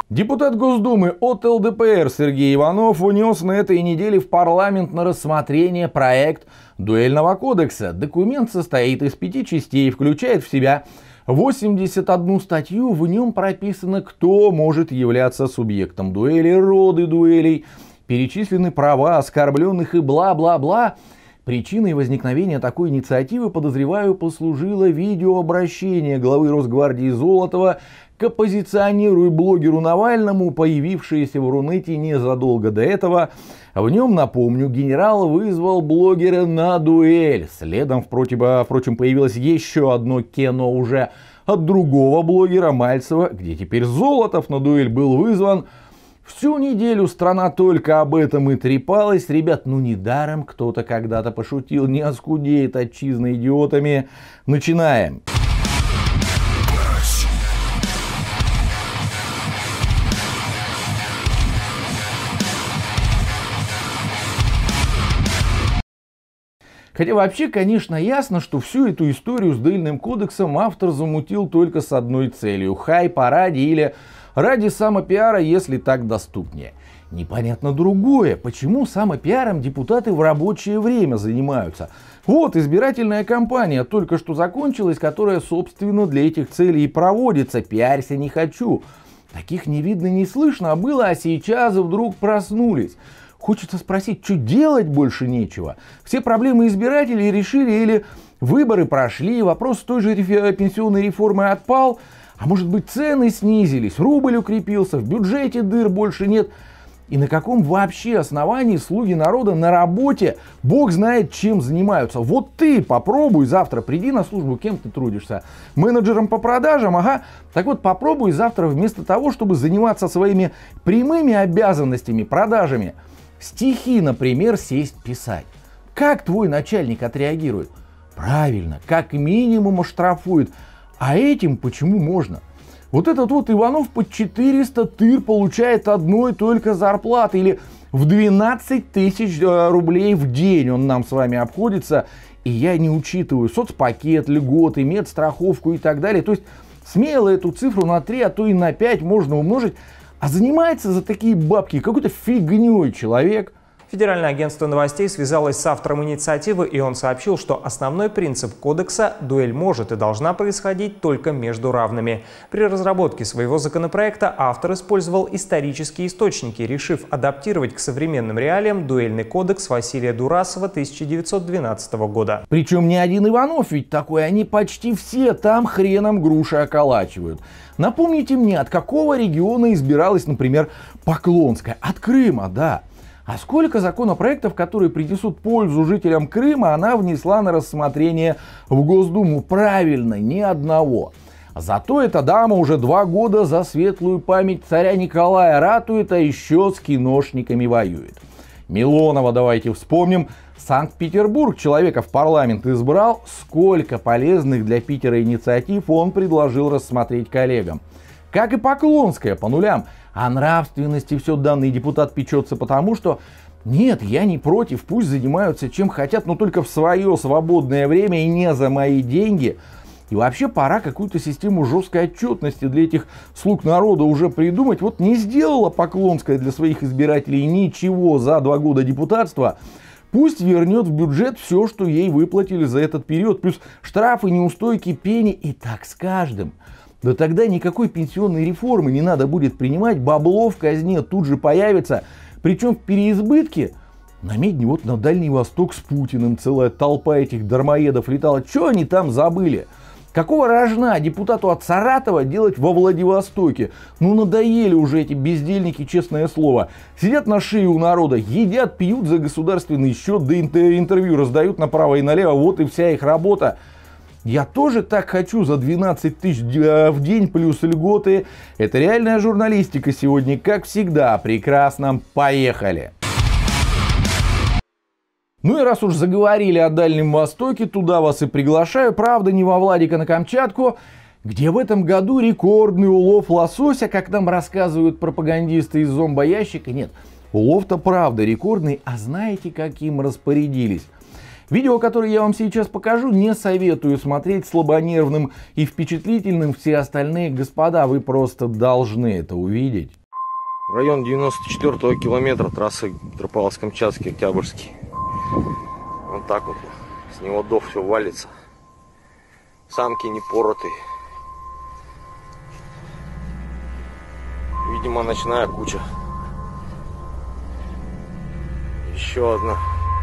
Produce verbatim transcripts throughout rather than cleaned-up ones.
Депутат Госдумы от эл дэ пэ эр Сергей Иванов внес на этой неделе в парламент на рассмотрение проект дуэльного кодекса. Документ состоит из пяти частей, включает в себя восемьдесят одну статью. В нем прописано, кто может являться субъектом дуэли, роды дуэлей, перечислены права оскорбленных и бла-бла-бла. Причиной возникновения такой инициативы, подозреваю, послужило видеообращение главы Росгвардии Золотова к оппозиционеру и блогеру Навальному, появившееся в Рунете незадолго до этого. В нем, напомню, генерал вызвал блогера на дуэль. Следом, впрочем, появилось еще одно кино уже от другого блогера Мальцева, где теперь Золотов на дуэль был вызван. Всю неделю страна только об этом и трепалась. Ребят, ну недаром кто-то когда-то пошутил, не оскудеет отчизна идиотами. Начинаем. Хотя вообще, конечно, ясно, что всю эту историю с дуэльным кодексом автор замутил только с одной целью – хайпа ради или ради самопиара, если так доступнее. Непонятно другое, почему самопиаром депутаты в рабочее время занимаются. Вот избирательная кампания только что закончилась, которая, собственно, для этих целей и проводится. Пиарься не хочу. Таких не видно, не слышно было, а сейчас вдруг проснулись. Хочется спросить, что делать больше нечего? Все проблемы избирателей решили или выборы прошли, вопрос той же пенсионной реформы отпал, а может быть цены снизились, рубль укрепился, в бюджете дыр больше нет. И на каком вообще основании слуги народа на работе, бог знает чем занимаются. Вот ты попробуй завтра, приди на службу, кем ты трудишься? Менеджером по продажам, ага. Так вот попробуй завтра вместо того, чтобы заниматься своими прямыми обязанностями, продажами, стихи, например, сесть писать. Как твой начальник отреагирует? Правильно, как минимум оштрафует. А этим почему можно? Вот этот вот Иванов под четыреста тыр получает одной только зарплаты. Или в двенадцать тысяч рублей в день он нам с вами обходится. И я не учитываю соцпакет, льготы, медстраховку и так далее. То есть смело эту цифру на три, а то и на пять можно умножить. А занимается за такие бабки какой-то фигней человек. Федеральное агентство новостей связалось с автором инициативы, и он сообщил, что основной принцип кодекса – дуэль может и должна происходить только между равными. При разработке своего законопроекта автор использовал исторические источники, решив адаптировать к современным реалиям дуэльный кодекс Василия Дурасова тысяча девятьсот двенадцатого года. Причем не один Иванов ведь такой, они почти все там хреном груши околачивают. Напомните мне, от какого региона избиралась, например, Поклонская? От Крыма, да. А сколько законопроектов, которые принесут пользу жителям Крыма, она внесла на рассмотрение в Госдуму? Правильно, ни одного. Зато эта дама уже два года за светлую память царя Николая ратует, а еще с киношниками воюет. Милонова давайте вспомним. Санкт-Петербург человека в парламент избрал. Сколько полезных для Питера инициатив он предложил рассмотреть коллегам. Как и Поклонская по нулям. О нравственности все данный депутат печется потому, что нет, я не против, пусть занимаются чем хотят, но только в свое свободное время и не за мои деньги. И вообще пора какую-то систему жесткой отчетности для этих слуг народа уже придумать. Вот не сделала Поклонская для своих избирателей ничего за два года депутатства. Пусть вернет в бюджет все, что ей выплатили за этот период, плюс штрафы, неустойки, пени, и так с каждым. Да тогда никакой пенсионной реформы не надо будет принимать, бабло в казне тут же появится. Причем в переизбытке. На медне вот на Дальний Восток с Путиным целая толпа этих дармоедов летала. Что они там забыли? Какого рожна депутату от Саратова делать во Владивостоке? Ну надоели уже эти бездельники, честное слово. Сидят на шее у народа, едят, пьют за государственный счет, да интервью раздают направо и налево. Вот и вся их работа. Я тоже так хочу за двенадцать тысяч в день плюс льготы. Это реальная журналистика сегодня, как всегда. Прекрасно. Поехали. Ну и раз уж заговорили о Дальнем Востоке, туда вас и приглашаю. Правда, не во Владика на Камчатку, где в этом году рекордный улов лосося, как нам рассказывают пропагандисты из зомбоящика. Нет, улов-то правда рекордный, а знаете, как им распорядились? Видео, которое я вам сейчас покажу, не советую смотреть слабонервным и впечатлительным. Все остальные господа, вы просто должны это увидеть. Район девяносто четвёртого километра трассы Петропавловск-Камчатский, Октябрьский. Вот так вот. С него до все валится. Самки не поротые. Видимо, ночная куча. Еще одна.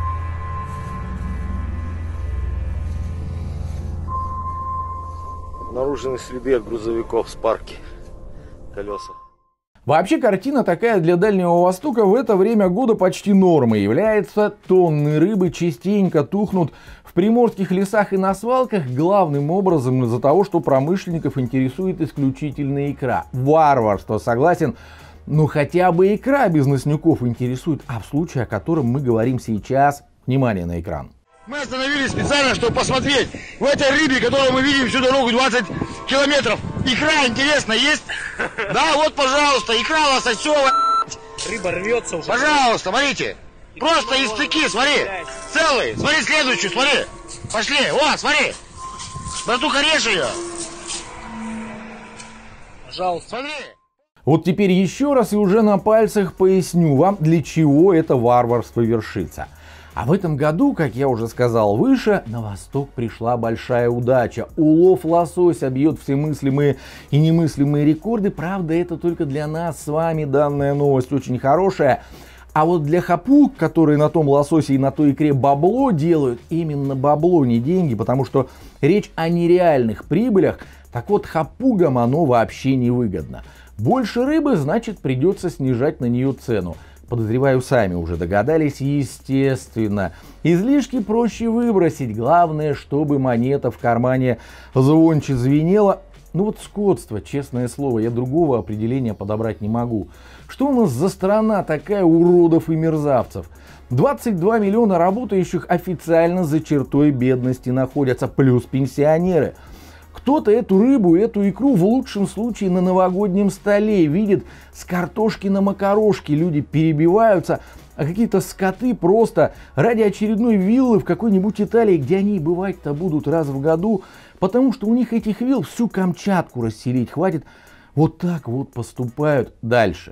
Обнаружены следы от грузовиков с парки. Колеса. Вообще картина такая для Дальнего Востока в это время года почти нормой является. Тонны рыбы частенько тухнут в приморских лесах и на свалках, главным образом из-за того, что промышленников интересует исключительно икра. Варварство, согласен, но хотя бы икра бизнеснюков интересует, а в случае, о котором мы говорим сейчас, внимание на экран. Мы остановились специально, чтобы посмотреть в этой рыбе, которую мы видим всю дорогу двадцать километров. Икра, интересно, есть? Да, вот, пожалуйста, икра лососевая. Рыба рвется уже. Пожалуйста, смотрите. Просто из стыки, смотри. Целый. Смотри следующую, смотри. Пошли. О, смотри. Братуха, режь ее. Пожалуйста. Смотри. Вот теперь еще раз и уже на пальцах поясню вам, для чего это варварство вершится. А в этом году, как я уже сказал выше, на восток пришла большая удача. Улов лосося бьет все мыслимые и немыслимые рекорды. Правда, это только для нас с вами данная новость очень хорошая. А вот для хапуг, которые на том лососе и на той икре бабло делают, именно бабло, не деньги, потому что речь о нереальных прибылях, так вот хапугам оно вообще не выгодно. Больше рыбы, значит, придется снижать на нее цену. Подозреваю, сами уже догадались, естественно. Излишки проще выбросить. Главное, чтобы монета в кармане звонче звенела. Ну вот скотство, честное слово, я другого определения подобрать не могу. Что у нас за страна такая уродов и мерзавцев? двадцать два миллиона работающих официально за чертой бедности находятся, плюс пенсионеры. Кто-то эту рыбу, эту икру в лучшем случае на новогоднем столе видит, с картошки на макарошки люди перебиваются, а какие-то скоты просто ради очередной виллы в какой-нибудь Италии, где они бывать-то будут раз в году, потому что у них этих вилл всю Камчатку расселить хватит, вот так вот поступают дальше.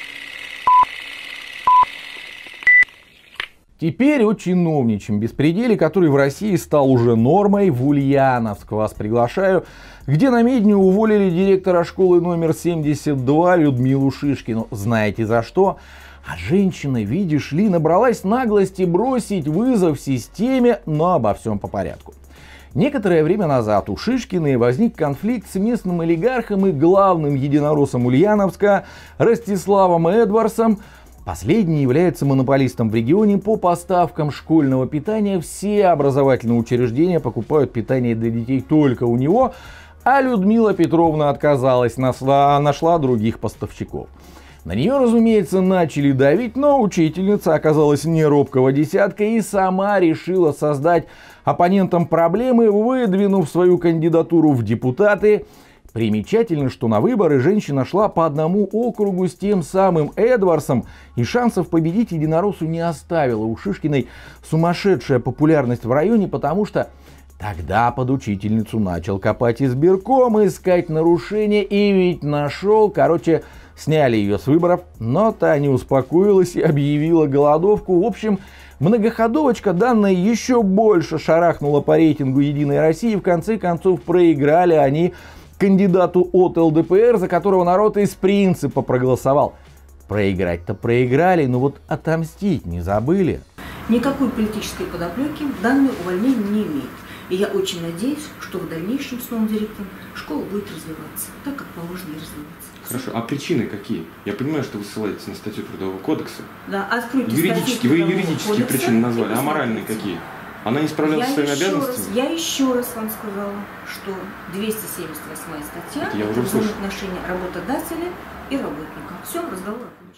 Теперь о чиновничьем беспределе, который в России стал уже нормой. В Ульяновск вас приглашаю, где на медне уволили директора школы номер семьдесят два Людмилу Шишкину. Знаете за что? А женщина, видишь ли, набралась наглости бросить вызов системе, но обо всем по порядку. Некоторое время назад у Шишкиной возник конфликт с местным олигархом и главным единороссом Ульяновска Ростиславом Эдварсом. Последний является монополистом в регионе по поставкам школьного питания. Все образовательные учреждения покупают питание для детей только у него, а Людмила Петровна отказалась, нашла, нашла других поставщиков. На нее, разумеется, начали давить, но учительница оказалась не робкого десятка и сама решила создать оппонентам проблемы, выдвинув свою кандидатуру в депутаты. Примечательно, что на выборы женщина шла по одному округу с тем самым Эдварсом, и шансов победить единороссу не оставила. У Шишкиной сумасшедшая популярность в районе, потому что тогда под учительницу начал копать избирком, искать нарушения, и ведь нашел. Короче, сняли ее с выборов, но та не успокоилась и объявила голодовку. В общем, многоходовочка данная еще больше шарахнула по рейтингу «Единой России». В конце концов, проиграли они кандидату от эл дэ пэ эр, за которого народ из принципа проголосовал. Проиграть-то проиграли, но вот отомстить не забыли. Никакой политической подоплеки данное увольнение не имеет. И я очень надеюсь, что в дальнейшем с новым директором школа будет развиваться, так как положено и развиваться. Хорошо, а причины какие? Я понимаю, что вы ссылаетесь на статью Трудового кодекса. Да, откройте юридические, вы юридические причины назвали, а моральные какие? Она не справлялась со своими обязанностями? Раз, я еще раз вам сказала, что двести семьдесят восьмая статья это я уже услышал. Отношения работодателя и работника. Все, разговор окончен.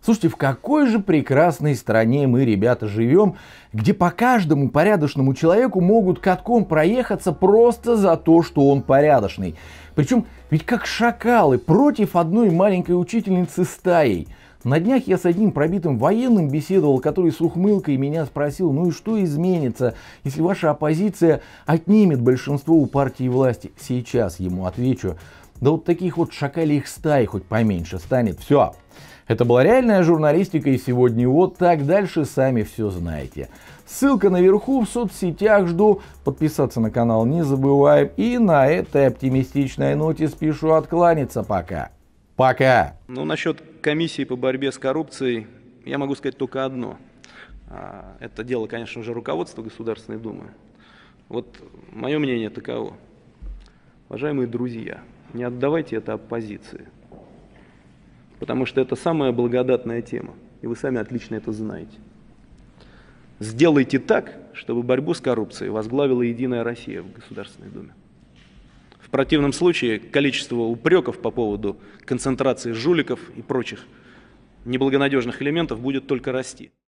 Слушайте, в какой же прекрасной стране мы, ребята, живем, где по каждому порядочному человеку могут катком проехаться просто за то, что он порядочный. Причем ведь как шакалы против одной маленькой учительницы стаей. На днях я с одним пробитым военным беседовал, который с ухмылкой меня спросил, ну и что изменится, если ваша оппозиция отнимет большинство у партии власти? Сейчас ему отвечу, да вот таких вот шакальих стай хоть поменьше станет. Все. Это была реальная журналистика, и сегодня вот так. Дальше сами все знаете. Ссылка наверху в соцсетях, жду. Подписаться на канал не забываем. И на этой оптимистичной ноте спешу откланяться. Пока. Пока. Ну, насчет комиссии по борьбе с коррупцией я могу сказать только одно. Это дело, конечно же, руководства Государственной Думы. Вот мое мнение таково. Уважаемые друзья, не отдавайте это оппозиции. Потому что это самая благодатная тема, и вы сами отлично это знаете. Сделайте так, чтобы борьбу с коррупцией возглавила Единая Россия в Государственной Думе. В противном случае количество упреков по поводу концентрации жуликов и прочих неблагонадежных элементов будет только расти.